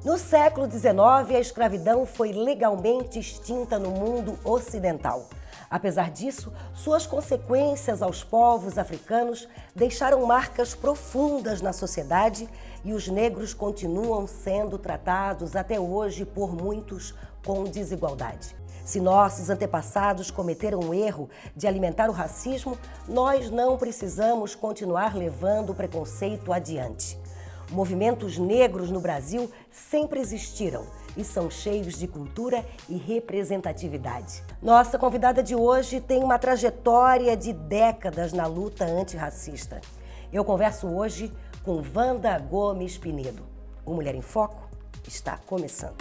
No século XIX, a escravidão foi legalmente extinta no mundo ocidental. Apesar disso, suas consequências aos povos africanos deixaram marcas profundas na sociedade e os negros continuam sendo tratados até hoje por muitos com desigualdade. Se nossos antepassados cometeram o erro de alimentar o racismo, nós não precisamos continuar levando o preconceito adiante. Movimentos negros no Brasil sempre existiram e são cheios de cultura e representatividade. Nossa convidada de hoje tem uma trajetória de décadas na luta antirracista. Eu converso hoje com Wanda Gomes Pinedo. O Mulher em Foco está começando.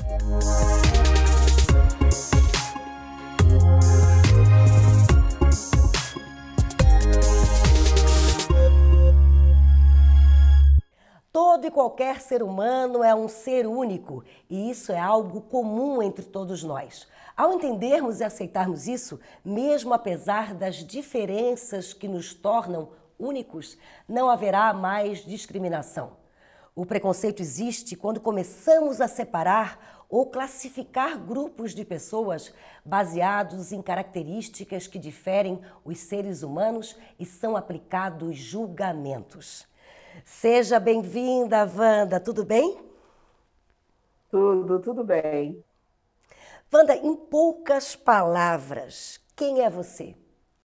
Todo e qualquer ser humano é um ser único e isso é algo comum entre todos nós. Ao entendermos e aceitarmos isso, mesmo apesar das diferenças que nos tornam únicos, não haverá mais discriminação. O preconceito existe quando começamos a separar ou classificar grupos de pessoas baseados em características que diferem os seres humanos e são aplicados julgamentos. Seja bem-vinda, Wanda, tudo bem? Tudo bem. Wanda, em poucas palavras, quem é você?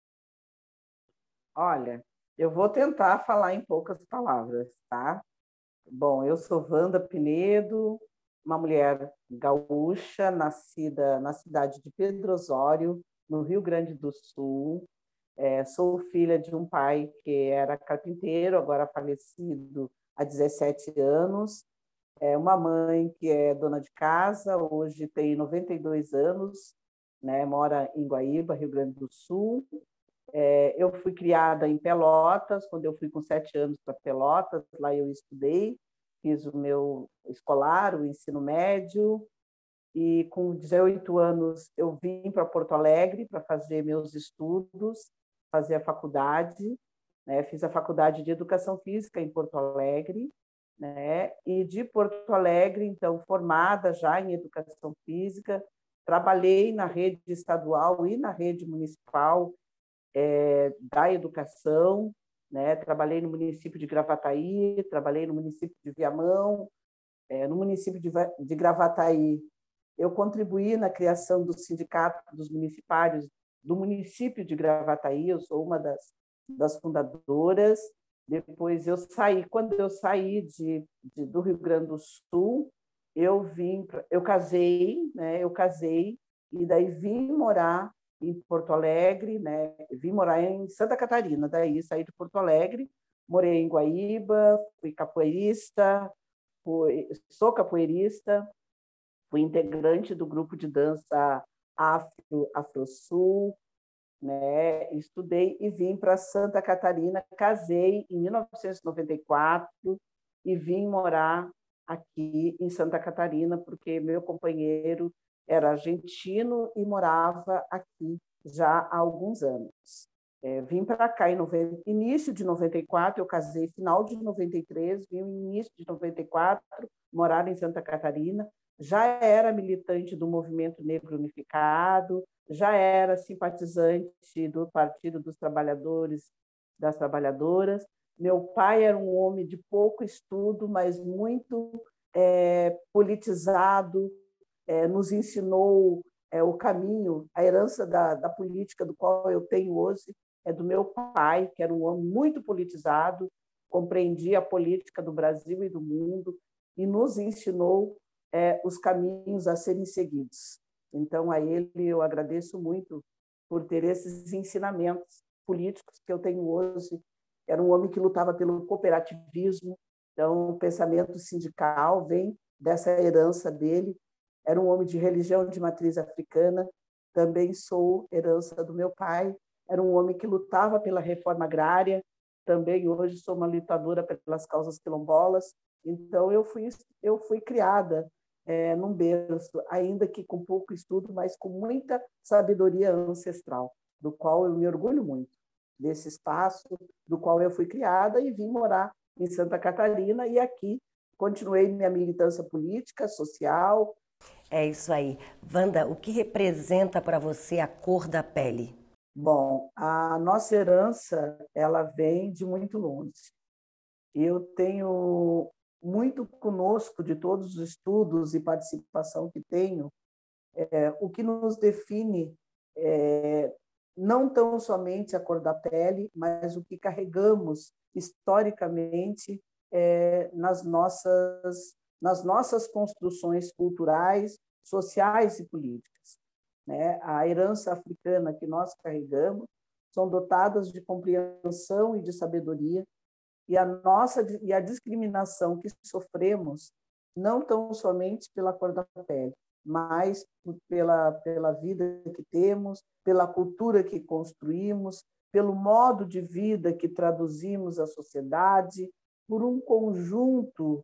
Olha, eu vou tentar falar em poucas palavras, tá? Bom, eu sou Wanda Pinedo, uma mulher gaúcha, nascida na cidade de Pedro Osório, no Rio Grande do Sul. Sou filha de um pai que era carpinteiro, agora falecido há 17 anos. Uma mãe que é dona de casa, hoje tem 92 anos, né? Mora em Guaíba, Rio Grande do Sul. Eu fui criada em Pelotas, quando eu fui com 7 anos para Pelotas, lá eu estudei, fiz o meu escolar, o ensino médio, e com 18 anos eu vim para Porto Alegre para fazer meus estudos, fazer a faculdade, né? Fiz a faculdade de Educação Física em Porto Alegre, né? E de Porto Alegre, então, formada já em Educação Física, trabalhei na rede estadual e na rede municipal da educação, né? Trabalhei no município de Gravataí, trabalhei no município de Viamão, no município de Gravataí. Eu contribuí na criação do Sindicato dos Municipários do município de Gravataí, eu sou uma das fundadoras. Depois quando eu saí do Rio Grande do Sul, eu casei, né? Eu casei e daí vim morar em Porto Alegre, né? Vim morar em Santa Catarina, daí saí de Porto Alegre, morei em Guaíba, fui capoeirista, sou capoeirista, fui integrante do grupo de dança Afro-Sul, né? Estudei e vim para Santa Catarina, casei em 1994 e vim morar aqui em Santa Catarina, porque meu companheiro era argentino e morava aqui já há alguns anos. Vim para cá em início de 94, eu casei final de 93, vim no início de 94, morar em Santa Catarina. Já era militante do Movimento Negro Unificado, já era simpatizante do Partido dos Trabalhadores, das Trabalhadoras. Meu pai era um homem de pouco estudo, mas muito politizado, nos ensinou o caminho, a herança da política do qual eu tenho hoje é do meu pai, que era um homem muito politizado, compreendia a política do Brasil e do mundo e nos ensinou os caminhos a serem seguidos. Então, a ele eu agradeço muito por ter esses ensinamentos políticos que eu tenho hoje. Era um homem que lutava pelo cooperativismo, então o pensamento sindical vem dessa herança dele. Era um homem de religião de matriz africana, também sou herança do meu pai. Era um homem que lutava pela reforma agrária, também hoje sou uma lutadora pelas causas quilombolas. Então, eu fui criada num berço, ainda que com pouco estudo, mas com muita sabedoria ancestral, do qual eu me orgulho muito, desse espaço do qual eu fui criada e vim morar em Santa Catarina, e aqui continuei minha militância política, social. É isso aí. Wanda, o que representa para você a cor da pele? Bom, a nossa herança, ela vem de muito longe. Eu tenho muito conosco, de todos os estudos e participação que tenho, o que nos define não tão somente a cor da pele, mas o que carregamos historicamente nas nossas construções culturais, sociais e políticas. Né? A herança africana que nós carregamos são dotadas de compreensão e de sabedoria, e a discriminação que sofremos não tão somente pela cor da pele, mas pela vida que temos, pela cultura que construímos, pelo modo de vida que traduzimos à sociedade, por um conjunto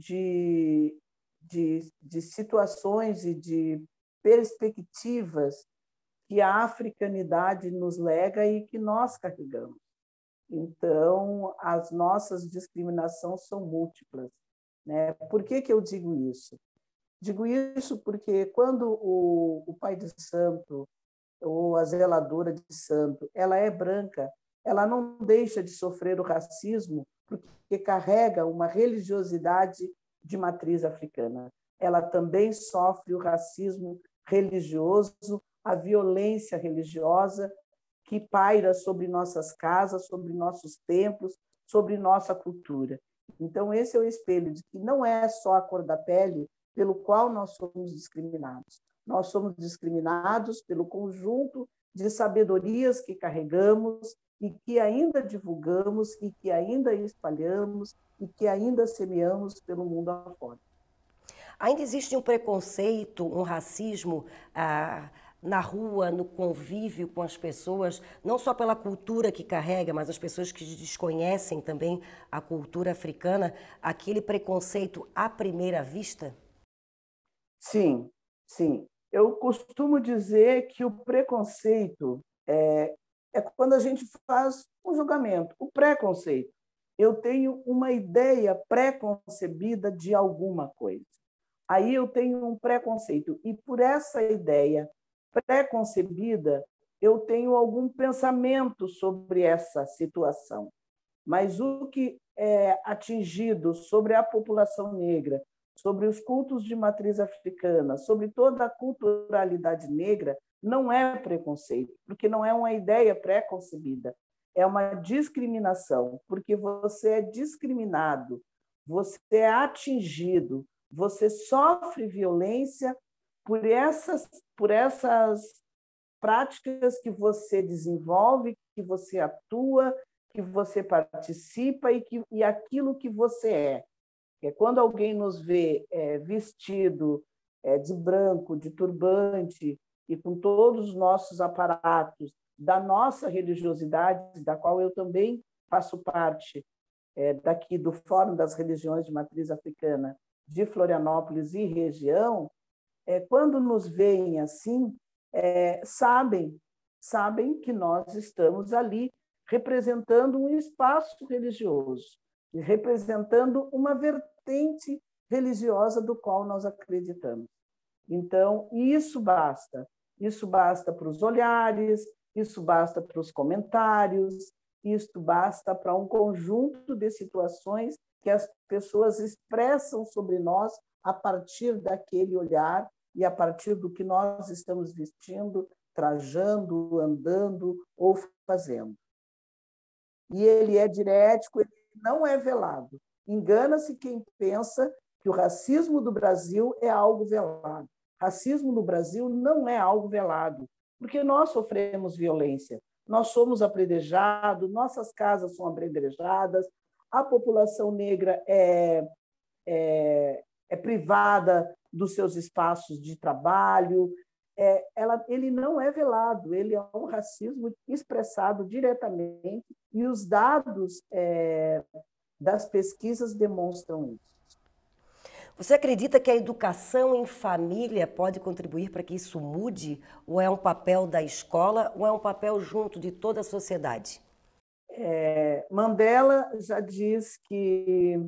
de situações e de perspectivas que a africanidade nos lega e que nós carregamos. Então, as nossas discriminações são múltiplas. Né? Por que eu digo isso? Digo isso porque quando o pai de santo ou a zeladora de santo, ela é branca, ela não deixa de sofrer o racismo porque carrega uma religiosidade de matriz africana. Ela também sofre o racismo religioso, a violência religiosa que paira sobre nossas casas, sobre nossos templos, sobre nossa cultura. Então, esse é o espelho de que não é só a cor da pele pelo qual nós somos discriminados. Nós somos discriminados pelo conjunto de sabedorias que carregamos e que ainda divulgamos e que ainda espalhamos e que ainda semeamos pelo mundo afora. Ainda existe um preconceito, um racismo na rua, no convívio com as pessoas, não só pela cultura que carrega, mas as pessoas que desconhecem também a cultura africana, aquele preconceito à primeira vista? Sim, sim. Eu costumo dizer que o preconceito é quando a gente faz um julgamento. O preconceito. Eu tenho uma ideia pré-concebida de alguma coisa. Aí eu tenho um preconceito. E por essa ideia pré-concebida, eu tenho algum pensamento sobre essa situação. Mas o que é atingido sobre a população negra, sobre os cultos de matriz africana, sobre toda a culturalidade negra, não é preconceito, porque não é uma ideia pré-concebida, é uma discriminação, porque você é discriminado, você é atingido, você sofre violência por essas práticas que você desenvolve, que você atua, que você participa e aquilo que você é. Quando alguém nos vê vestido de branco, de turbante e com todos os nossos aparatos da nossa religiosidade, da qual eu também faço parte, daqui do Fórum das Religiões de Matriz Africana de Florianópolis e região, quando nos veem assim, sabem que nós estamos ali representando um espaço religioso, representando uma vertente religiosa do qual nós acreditamos. Então, isso basta para os olhares, isso basta para os comentários, isso basta para um conjunto de situações que as pessoas expressam sobre nós a partir daquele olhar e a partir do que nós estamos vestindo, trajando, andando ou fazendo. E ele é dirético, ele não é velado. Engana-se quem pensa que o racismo do Brasil é algo velado. Racismo no Brasil não é algo velado, porque nós sofremos violência, nós somos apredrejados, nossas casas são apredrejadas, a população negra é privada dos seus espaços de trabalho. Ele não é velado, ele é um racismo expressado diretamente e os dados das pesquisas demonstram isso. Você acredita que a educação em família pode contribuir para que isso mude? Ou é um papel da escola, ou é um papel junto de toda a sociedade? Mandela já diz que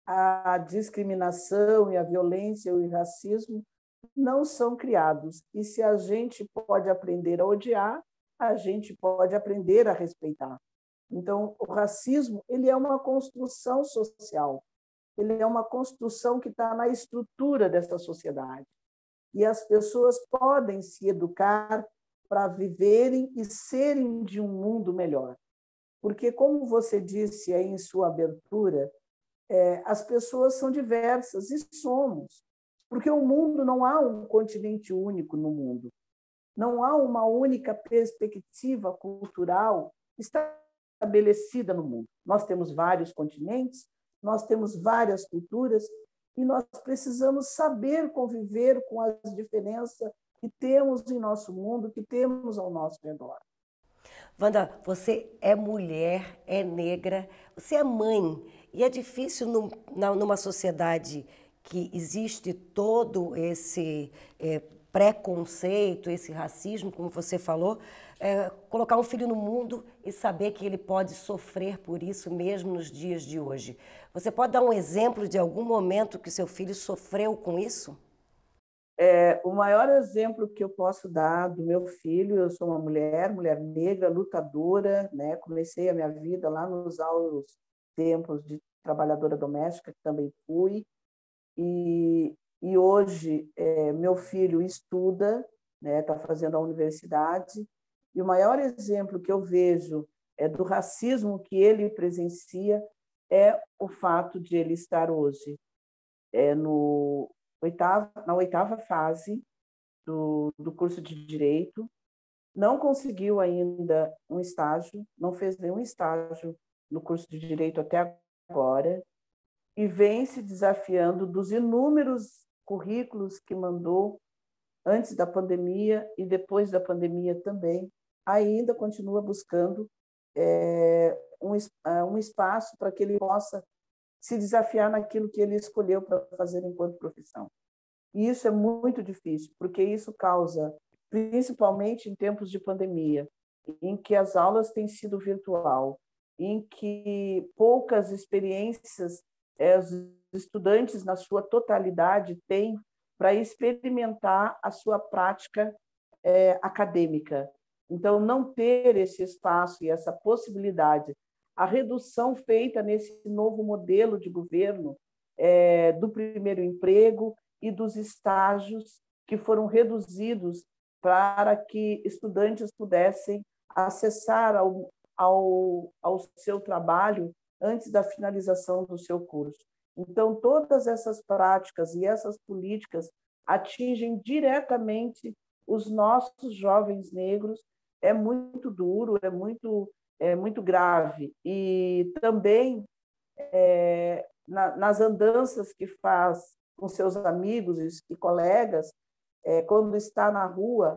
a discriminação e a violência e o racismo não são criados. E se a gente pode aprender a odiar, a gente pode aprender a respeitar. Então, o racismo ele é uma construção social, ele é uma construção que está na estrutura dessa sociedade. E as pessoas podem se educar para viverem e serem de um mundo melhor. Porque, como você disse aí em sua abertura, as pessoas são diversas, e somos. Porque o mundo, não há um continente único no mundo. Não há uma única perspectiva cultural estabelecida no mundo. Nós temos vários continentes, nós temos várias culturas, e nós precisamos saber conviver com as diferenças que temos em nosso mundo, que temos ao nosso redor. Wanda, você é mulher, é negra, você é mãe, e é difícil numa sociedade que existe todo esse preconceito, esse racismo, como você falou, colocar um filho no mundo e saber que ele pode sofrer por isso mesmo nos dias de hoje. Você pode dar um exemplo de algum momento que seu filho sofreu com isso? O maior exemplo que eu posso dar do meu filho, eu sou uma mulher negra, lutadora, né? Comecei a minha vida lá nos áureos tempos de trabalhadora doméstica, que também fui, e hoje meu filho estuda, né? Está fazendo a universidade, e o maior exemplo que eu vejo do racismo que ele presencia é o fato de ele estar hoje na oitava fase do curso de Direito, não conseguiu ainda um estágio, não fez nenhum estágio no curso de Direito até agora, e vem se desafiando dos inúmeros currículos que mandou antes da pandemia e depois da pandemia também, ainda continua buscando um espaço para que ele possa se desafiar naquilo que ele escolheu para fazer enquanto profissão. E isso é muito difícil, porque isso causa, principalmente em tempos de pandemia, em que as aulas têm sido virtual, em que poucas experiências os estudantes, na sua totalidade, têm para experimentar a sua prática acadêmica. Então, não ter esse espaço e essa possibilidade, a redução feita nesse novo modelo de governo do primeiro emprego e dos estágios que foram reduzidos para que estudantes pudessem acessar ao seu trabalho antes da finalização do seu curso. Então, todas essas práticas e essas políticas atingem diretamente os nossos jovens negros. É muito duro, é muito grave. E também, nas andanças que faz com seus amigos e colegas, quando está na rua,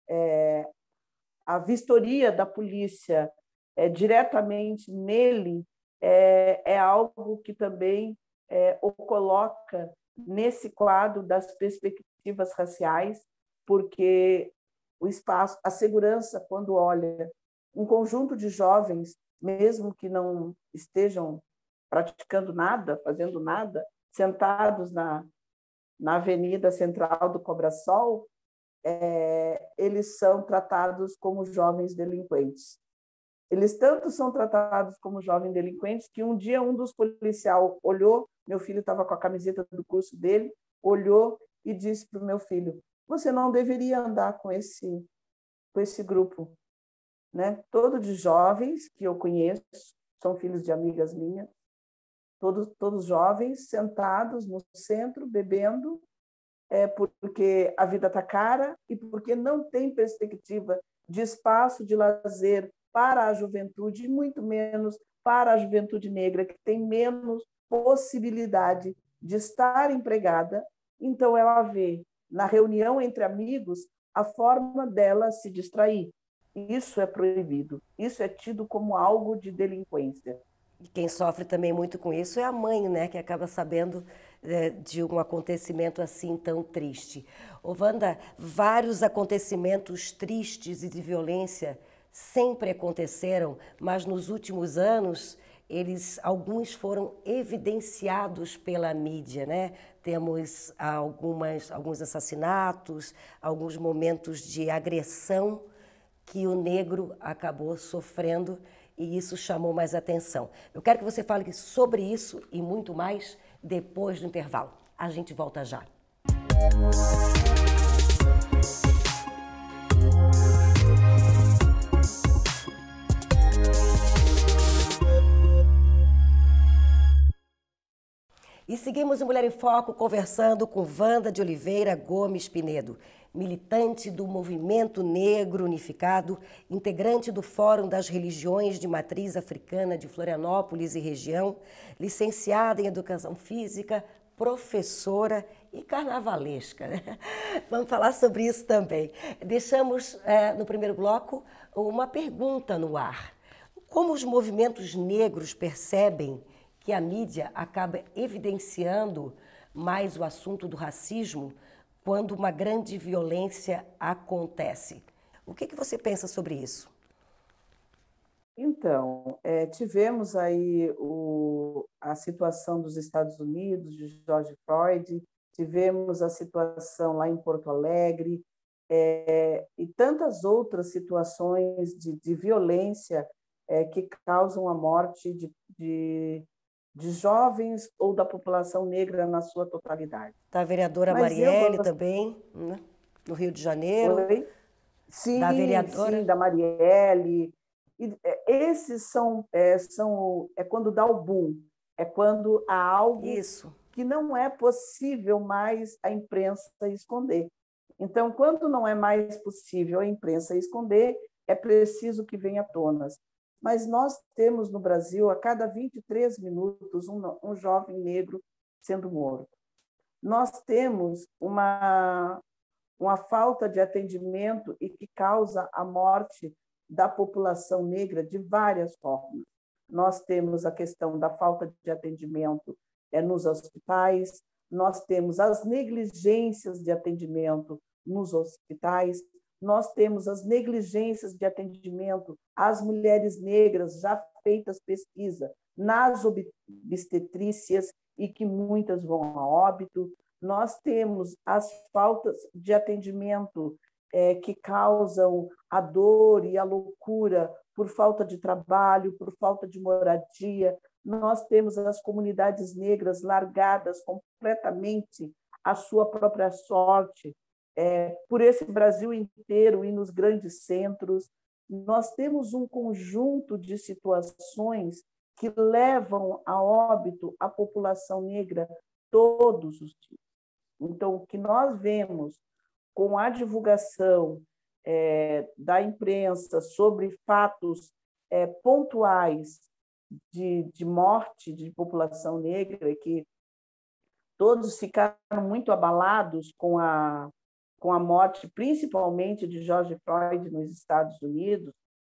a vistoria da polícia diretamente nele é algo que também o coloca nesse quadro das perspectivas raciais, porque o espaço, a segurança, quando olha um conjunto de jovens, mesmo que não estejam praticando nada, fazendo nada, sentados na Avenida Central do Cobrasol, eles são tratados como jovens delinquentes. Eles tanto são tratados como jovens delinquentes que um dia um dos policiais olhou, meu filho estava com a camiseta do curso dele, olhou e disse para o meu filho: você não deveria andar com esse grupo, né? Todo de jovens que eu conheço, são filhos de amigas minhas, todos jovens, sentados no centro, bebendo, porque a vida está cara e porque não tem perspectiva de espaço de lazer para a juventude, e muito menos para a juventude negra, que tem menos possibilidade de estar empregada. Então, ela vê na reunião entre amigos a forma dela se distrair. Isso é proibido, isso é tido como algo de delinquência. E quem sofre também muito com isso é a mãe, né, que acaba sabendo de um acontecimento assim tão triste. Ô, Wanda, vários acontecimentos tristes e de violência sempre aconteceram, mas nos últimos anos alguns foram evidenciados pela mídia, né? Temos alguns assassinatos, alguns momentos de agressão que o negro acabou sofrendo e isso chamou mais atenção. Eu quero que você fale sobre isso e muito mais depois do intervalo. A gente volta já. E seguimos o Mulher em Foco conversando com Wanda de Oliveira Gomes Pinedo, militante do Movimento Negro Unificado, integrante do Fórum das Religiões de Matriz Africana de Florianópolis e região, licenciada em Educação Física, professora e carnavalesca. Vamos falar sobre isso também. Deixamos no primeiro bloco uma pergunta no ar. Como os movimentos negros percebem que a mídia acaba evidenciando mais o assunto do racismo quando uma grande violência acontece? O que você pensa sobre isso? Então, tivemos aí a situação dos Estados Unidos, de George Floyd, tivemos a situação lá em Porto Alegre, e tantas outras situações de violência que causam a morte de jovens ou da população negra na sua totalidade. Da vereadora Marielle também, né? No Rio de Janeiro. Oi? Sim, da vereadora. Sim, da Marielle. E, esses é quando dá o boom, é quando há algo que não é possível mais a imprensa esconder. Então, quando não é mais possível a imprensa esconder, é preciso que venha à tona. Mas nós temos no Brasil, a cada 23 minutos, um jovem negro sendo morto. Nós temos uma falta de atendimento e que causa a morte da população negra de várias formas. Nós temos a questão da falta de atendimento nos hospitais, nós temos as negligências de atendimento nos hospitais, nós temos as negligências de atendimento às mulheres negras, já feitas pesquisa nas obstetrícias e que muitas vão a óbito. Nós temos as faltas de atendimento que causam a dor e a loucura por falta de trabalho, por falta de moradia. Nós temos as comunidades negras largadas completamente à sua própria sorte, por esse Brasil inteiro e nos grandes centros. Nós temos um conjunto de situações que levam a óbito a população negra todos os dias. Então, o que nós vemos com a divulgação da imprensa sobre fatos pontuais de morte de população negra, que todos ficaram muito abalados com a morte, principalmente de George Floyd nos Estados Unidos,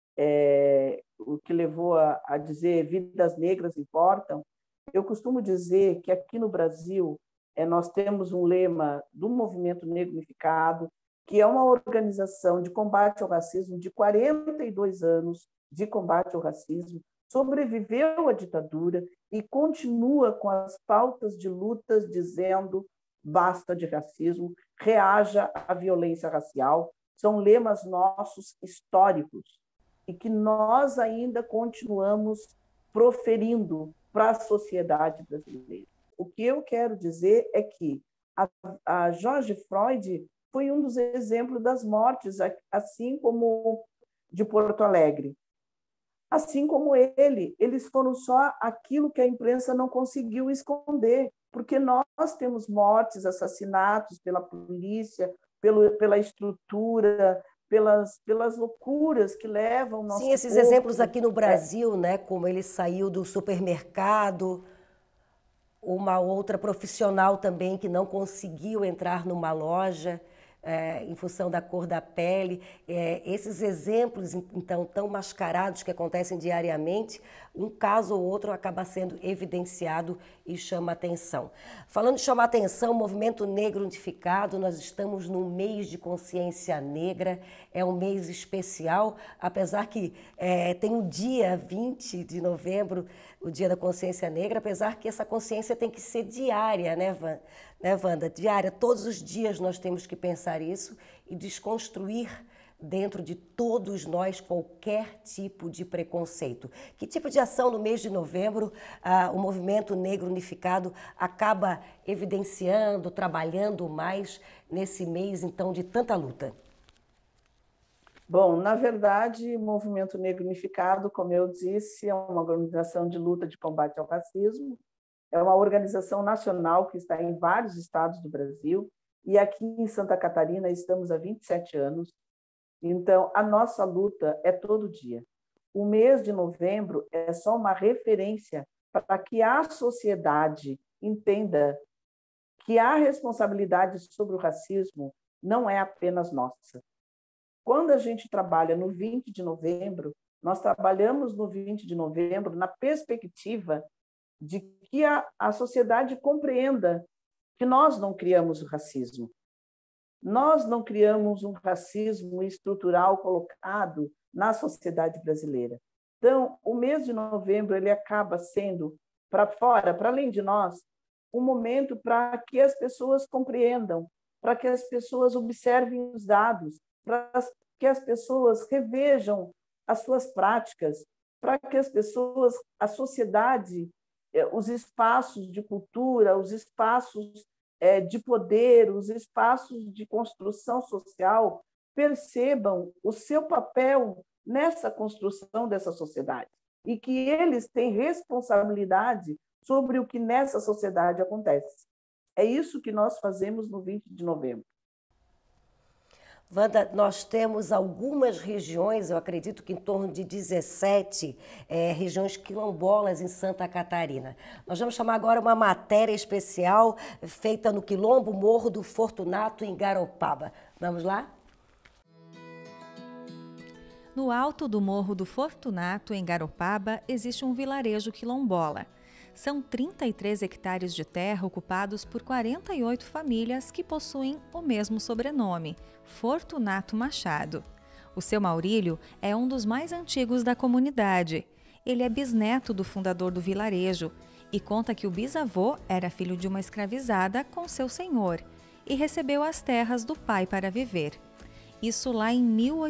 o que levou a dizer vidas negras importam. Eu costumo dizer que aqui no Brasil nós temos um lema do Movimento Negro Unificado, que é uma organização de combate ao racismo de 42 anos de combate ao racismo, sobreviveu à ditadura e continua com as pautas de lutas dizendo basta de racismo, reaja à violência racial. São lemas nossos históricos e que nós ainda continuamos proferindo para a sociedade brasileira. O que eu quero dizer é que a George Floyd foi um dos exemplos das mortes, assim como de Porto Alegre. Assim como eles foram só aquilo que a imprensa não conseguiu esconder, porque nós temos mortes, assassinatos pela polícia, pela estrutura, pelas loucuras que levam o nosso Sim, esses corpo. exemplos aqui no Brasil, né, como ele saiu do supermercado, uma outra profissional também que não conseguiu entrar numa loja, em função da cor da pele. Esses exemplos, então, tão mascarados que acontecem diariamente, um caso ou outro acaba sendo evidenciado e chama atenção. Falando de chamar atenção, o Movimento Negro Unificado, nós estamos no mês de consciência negra, é um mês especial, apesar que tem o dia 20 de novembro, o Dia da Consciência Negra, apesar que essa consciência tem que ser diária, né, Wanda? Diária, todos os dias nós temos que pensar isso e desconstruir dentro de todos nós qualquer tipo de preconceito. Que tipo de ação no mês de novembro o Movimento Negro Unificado acaba evidenciando, trabalhando mais nesse mês, então, de tanta luta? Bom, na verdade, o Movimento Negro Unificado, como eu disse, é uma organização de luta de combate ao racismo, é uma organização nacional que está em vários estados do Brasil, e aqui em Santa Catarina estamos há 27 anos. Então, a nossa luta é todo dia. O mês de novembro é só uma referência para que a sociedade entenda que a responsabilidade sobre o racismo não é apenas nossa. Quando a gente trabalha no 20 de novembro, nós trabalhamos no 20 de novembro na perspectiva de que a sociedade compreenda que nós não criamos o racismo. Nós não criamos um racismo estrutural colocado na sociedade brasileira. Então, o mês de novembro ele acaba sendo, para fora, para além de nós, um momento para que as pessoas compreendam, para que as pessoas observem os dados, para que as pessoas revejam as suas práticas, para que as pessoas, a sociedade, os espaços de cultura, os espaços de poder, os espaços de construção social percebam o seu papel nessa construção dessa sociedade e que eles têm responsabilidade sobre o que nessa sociedade acontece. É isso que nós fazemos no 20 de novembro. Wanda, nós temos algumas regiões, eu acredito que em torno de 17 regiões quilombolas em Santa Catarina. Nós vamos chamar agora uma matéria especial feita no Quilombo Morro do Fortunato, em Garopaba. Vamos lá? No alto do Morro do Fortunato, em Garopaba, existe um vilarejo quilombola. São 33 hectares de terra ocupados por 48 famílias que possuem o mesmo sobrenome, Fortunato Machado. O seu Maurílio é um dos mais antigos da comunidade. Ele é bisneto do fundador do vilarejo e conta que o bisavô era filho de uma escravizada com seu senhor e recebeu as terras do pai para viver. Isso lá em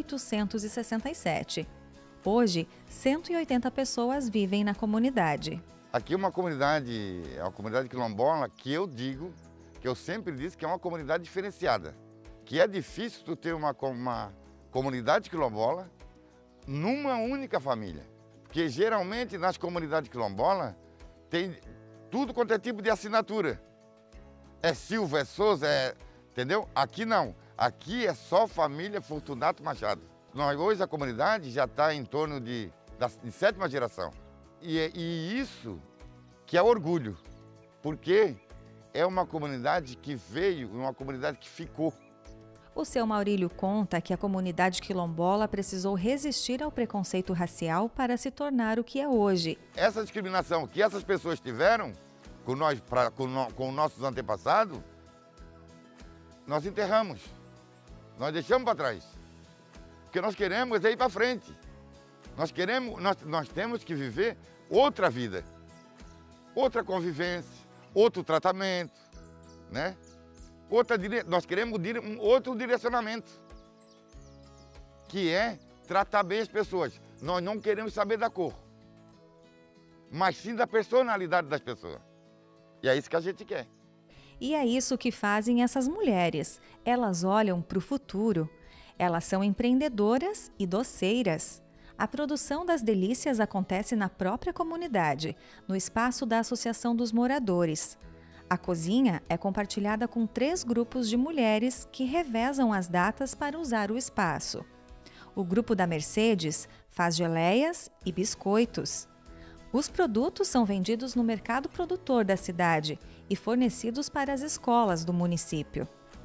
1867. Hoje, 180 pessoas vivem na comunidade. Aqui é uma comunidade quilombola que eu digo, que eu sempre disse que é uma comunidade diferenciada. Que é difícil tu ter uma comunidade quilombola numa única família. Porque geralmente nas comunidades quilombolas tem tudo quanto é tipo de assinatura. É Silva, é Souza, entendeu? Aqui não. Aqui é só família Fortunato Machado. Hoje a comunidade já está em torno de 7ª geração. E isso que é orgulho, porque é uma comunidade que veio, uma comunidade que ficou. O seu Maurílio conta que a comunidade quilombola precisou resistir ao preconceito racial para se tornar o que é hoje. Essa discriminação que essas pessoas tiveram com nossos antepassados, nós enterramos, nós deixamos para trás. Porque nós queremos ir para frente. Nós temos que viver outra vida, outra convivência, outro tratamento, né? Nós queremos outro direcionamento, que é tratar bem as pessoas. Nós não queremos saber da cor, mas sim da personalidade das pessoas. E é isso que a gente quer. E é isso que fazem essas mulheres. Elas olham para o futuro. Elas são empreendedoras e doceiras. A produção das delícias acontece na própria comunidade, no espaço da Associação dos Moradores. A cozinha é compartilhada com 3 grupos de mulheres que revezam as datas para usar o espaço. O grupo da Mercedes faz geleias e biscoitos. Os produtos são vendidos no mercado produtor da cidade e fornecidos para as escolas do município.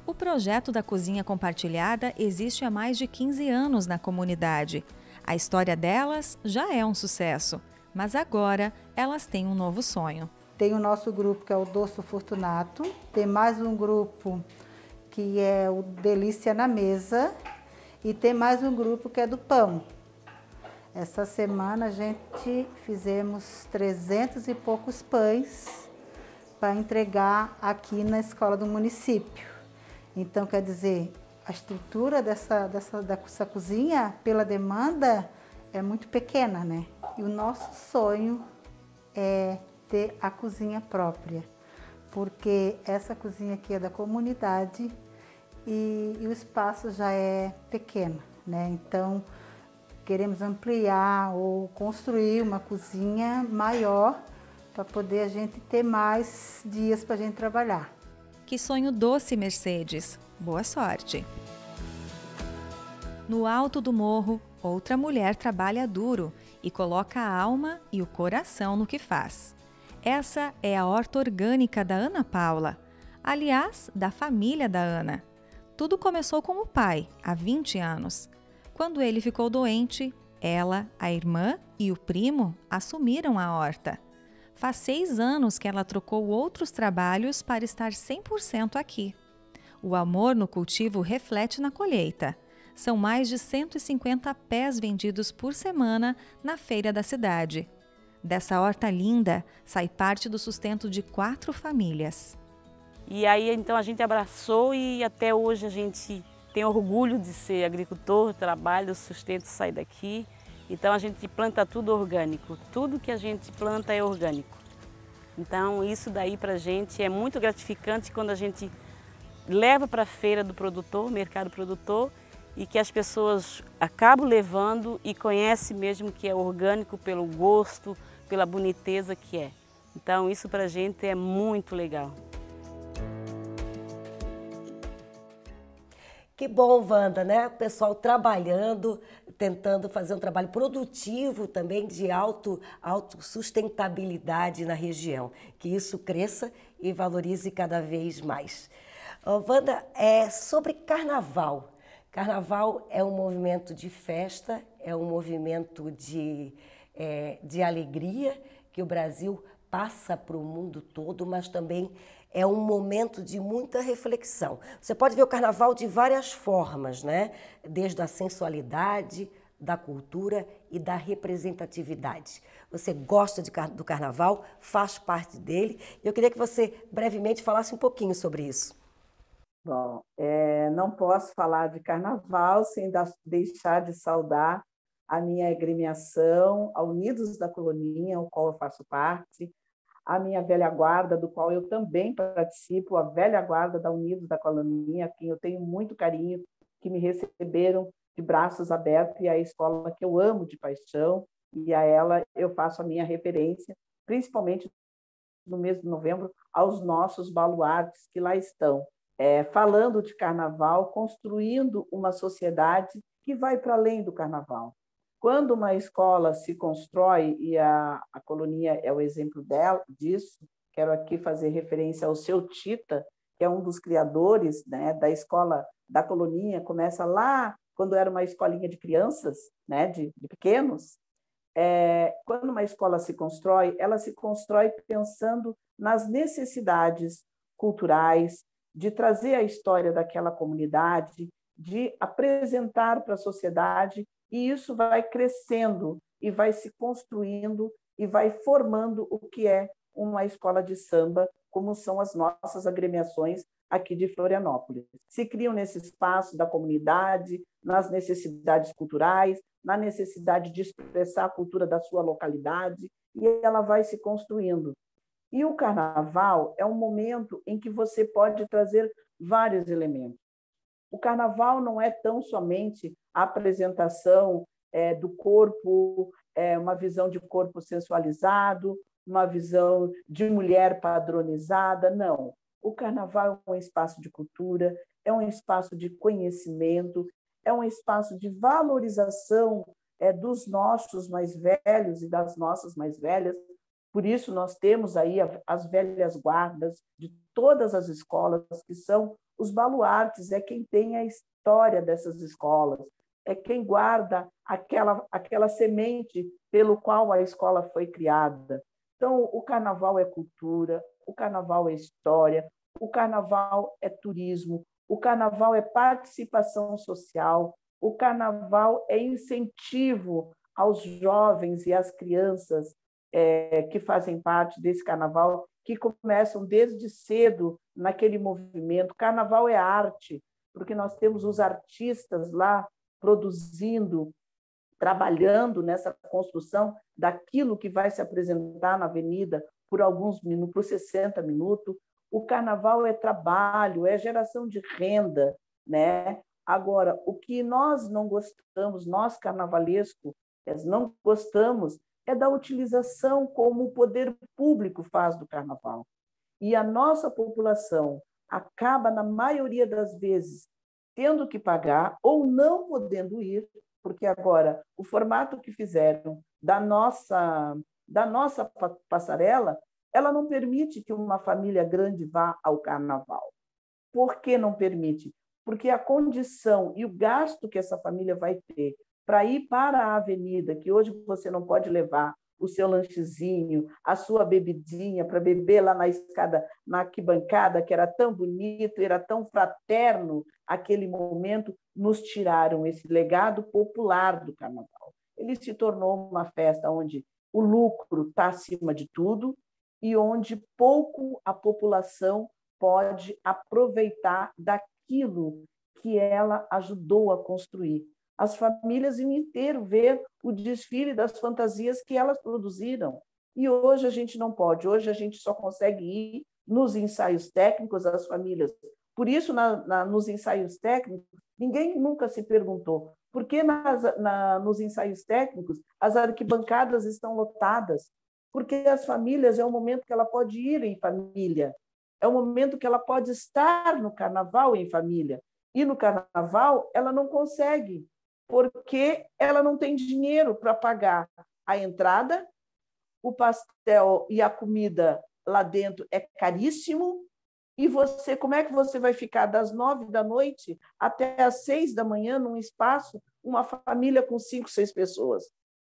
O projeto da Cozinha Compartilhada existe há mais de 15 anos na comunidade. A história delas já é um sucesso, mas agora elas têm um novo sonho. Tem o nosso grupo, que é o Doce Fortunato, tem mais um grupo que é o Delícia na Mesa e tem mais um grupo que é do pão. Essa semana a gente fizemos 300 e poucos pães para entregar aqui na escola do município. Então, quer dizer, a estrutura dessa cozinha, pela demanda, é muito pequena, né? E o nosso sonho é ter a cozinha própria, porque essa cozinha aqui é da comunidade e o espaço já é pequeno, né? Então, queremos ampliar ou construir uma cozinha maior para poder a gente ter mais dias para a gente trabalhar. Que sonho doce, Mercedes! Boa sorte! No alto do morro, outra mulher trabalha duro e coloca a alma e o coração no que faz. Essa é a horta orgânica da Ana Paula, aliás, da família da Ana. Tudo começou com o pai, há 20 anos. Quando ele ficou doente, ela, a irmã e o primo assumiram a horta. Faz 6 anos que ela trocou outros trabalhos para estar 100% aqui. O amor no cultivo reflete na colheita. São mais de 150 pés vendidos por semana na feira da cidade. Dessa horta linda, sai parte do sustento de 4 famílias. E aí, então, a gente abraçou e até hoje a gente tem orgulho de ser agricultor, trabalho, sustento, sai daqui. Então, a gente planta tudo orgânico. Tudo que a gente planta é orgânico. Então, isso daí para a gente é muito gratificante quando a gente leva para a feira do produtor, mercado produtor, e que as pessoas acabam levando e conhecem mesmo que é orgânico pelo gosto, pela boniteza que é. Então, isso para a gente é muito legal. Que bom, Wanda, né? O pessoal trabalhando, tentando fazer um trabalho produtivo também de autossustentabilidade na região. Que isso cresça e valorize cada vez mais. Wanda, sobre carnaval. Carnaval é um movimento de festa, é um movimento de alegria que o Brasil passa para o mundo todo, mas também é um momento de muita reflexão. Você pode ver o carnaval de várias formas, né? Desde a sensualidade, da cultura e da representatividade. Você gosta do carnaval, faz parte dele. Eu queria que você brevemente falasse um pouquinho sobre isso. Bom, não posso falar de carnaval sem deixar de saudar a minha agremiação, a Unidos da Coloninha, o qual eu faço parte, a minha velha guarda, do qual eu também participo, a velha guarda da Unidos da Coloninha, a quem eu tenho muito carinho, que me receberam de braços abertos, e a escola que eu amo de paixão, e a ela eu faço a minha referência, principalmente no mês de novembro, aos nossos baluartes que lá estão, falando de carnaval, construindo uma sociedade que vai para além do carnaval. Quando uma escola se constrói, e a Coloninha é o exemplo disso, quero aqui fazer referência ao seu Tita, que é um dos criadores, né, da escola da Coloninha, começa lá quando era uma escolinha de crianças, né, de pequenos. Quando uma escola se constrói, ela se constrói pensando nas necessidades culturais, de trazer a história daquela comunidade, de apresentar para a sociedade, e isso vai crescendo e vai se construindo e vai formando o que é uma escola de samba, como são as nossas agremiações aqui de Florianópolis. Se criam nesse espaço da comunidade, nas necessidades culturais, na necessidade de expressar a cultura da sua localidade, e ela vai se construindo. E o carnaval é um momento em que você pode trazer vários elementos. O carnaval não é tão somente a apresentação do corpo, uma visão de corpo sensualizado, uma visão de mulher padronizada, não. O carnaval é um espaço de cultura, é um espaço de conhecimento, é um espaço de valorização dos nossos mais velhos e das nossas mais velhas. Por isso, nós temos aí as velhas guardas de todas as escolas, que são os baluartes, é quem tem a história dessas escolas, é quem guarda aquela semente pelo qual a escola foi criada. Então, o carnaval é cultura, o carnaval é história, o carnaval é turismo, o carnaval é participação social, o carnaval é incentivo aos jovens e às crianças que fazem parte desse carnaval, que começam desde cedo naquele movimento. Carnaval é arte, porque nós temos os artistas lá produzindo, trabalhando nessa construção daquilo que vai se apresentar na avenida por alguns minutos, por 60 minutos. O carnaval é trabalho, é geração de renda, né? Agora, o que nós não gostamos, nós carnavalescos, não gostamos é da utilização como o poder público faz do carnaval. E a nossa população acaba, na maioria das vezes, tendo que pagar ou não podendo ir, porque agora o formato que fizeram da nossa passarela, ela não permite que uma família grande vá ao carnaval. Por que não permite? Porque a condição e o gasto que essa família vai ter para ir para a avenida, que hoje você não pode levar o seu lanchezinho, a sua bebidinha para beber lá na escada, na arquibancada, que era tão bonito, era tão fraterno aquele momento, nos tiraram esse legado popular do carnaval. Ele se tornou uma festa onde o lucro está acima de tudo e onde pouco a população pode aproveitar daquilo que ela ajudou a construir. As famílias iam inteiro ver o desfile das fantasias que elas produziram. E hoje a gente não pode, hoje a gente só consegue ir nos ensaios técnicos, as famílias. Por isso, nos ensaios técnicos, ninguém nunca se perguntou por que nos ensaios técnicos as arquibancadas estão lotadas. Porque as famílias é o momento que ela pode ir em família, é o momento que ela pode estar no carnaval em família. E no carnaval ela não consegue, porque ela não tem dinheiro para pagar a entrada, o pastel e a comida lá dentro é caríssimo, e você, como é que você vai ficar das 9 da noite até as 6 da manhã num espaço, uma família com 5, 6 pessoas?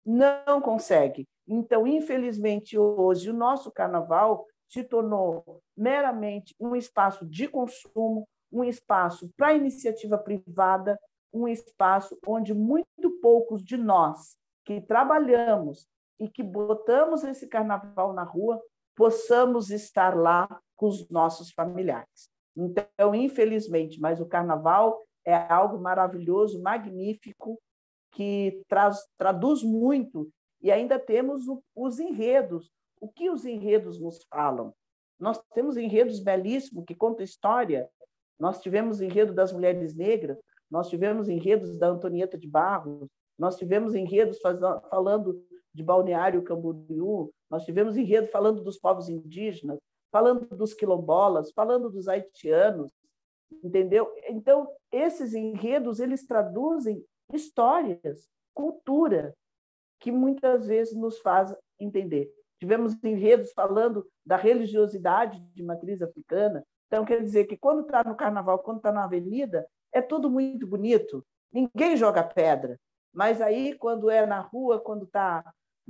Não consegue. Então, infelizmente, hoje, o nosso carnaval se tornou meramente um espaço de consumo, um espaço para iniciativa privada, um espaço onde muito poucos de nós que trabalhamos e que botamos esse carnaval na rua possamos estar lá com os nossos familiares. Então, infelizmente, mas o carnaval é algo maravilhoso, magnífico, que traduz muito. E ainda temos os enredos. O que os enredos nos falam? Nós temos enredos belíssimos que contam história. Nós tivemos enredo das mulheres negras, nós tivemos enredos da Antonieta de Barros, nós tivemos enredos falando de Balneário Camboriú, nós tivemos enredo falando dos povos indígenas, falando dos quilombolas, falando dos haitianos, entendeu? Então, esses enredos, eles traduzem histórias, cultura, que muitas vezes nos faz entender. Tivemos enredos falando da religiosidade de matriz africana. Então, quer dizer que quando está no carnaval, quando está na avenida, é tudo muito bonito. Ninguém joga pedra. Mas aí, quando é na rua, quando está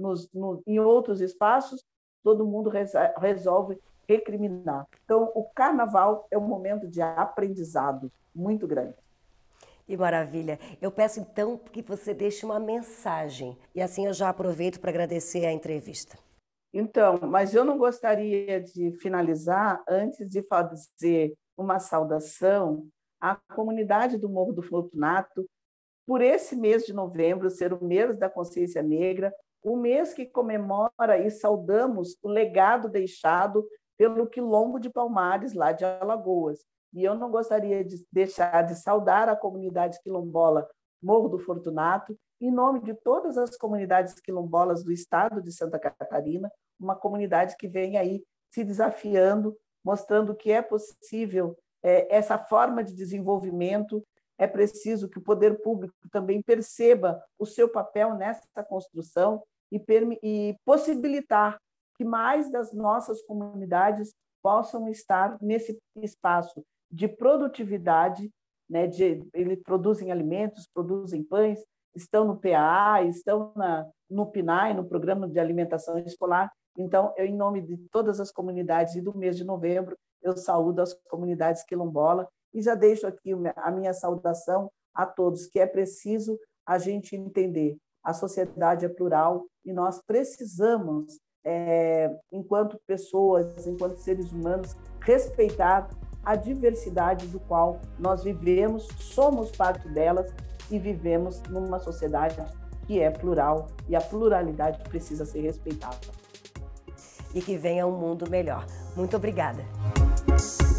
em outros espaços, todo mundo resolve recriminar. Então, o carnaval é um momento de aprendizado muito grande. Que maravilha. Eu peço, então, que você deixe uma mensagem. E assim eu já aproveito para agradecer a entrevista. Então, mas eu não gostaria de finalizar antes de fazer uma saudação à comunidade do Morro do Fortunato, por esse mês de novembro ser o mês da consciência negra, o mês que comemora e saudamos o legado deixado pelo Quilombo de Palmares, lá de Alagoas. E eu não gostaria de deixar de saudar a comunidade quilombola Morro do Fortunato, em nome de todas as comunidades quilombolas do estado de Santa Catarina, uma comunidade que vem aí se desafiando, mostrando que é possível essa forma de desenvolvimento. É preciso que o poder público também perceba o seu papel nessa construção e possibilitar que mais das nossas comunidades possam estar nesse espaço de produtividade, né? Eles produzem alimentos, produzem pães, estão no PAA, estão no PNAE, no Programa de Alimentação Escolar. Então, eu, em nome de todas as comunidades e do mês de novembro, eu saúdo as comunidades quilombolas e já deixo aqui a minha saudação a todos, que é preciso a gente entender. A sociedade é plural e nós precisamos, enquanto pessoas, enquanto seres humanos, respeitar a diversidade do qual nós vivemos, somos parte delas e vivemos numa sociedade que é plural e a pluralidade precisa ser respeitada. E que venha um mundo melhor. Muito obrigada.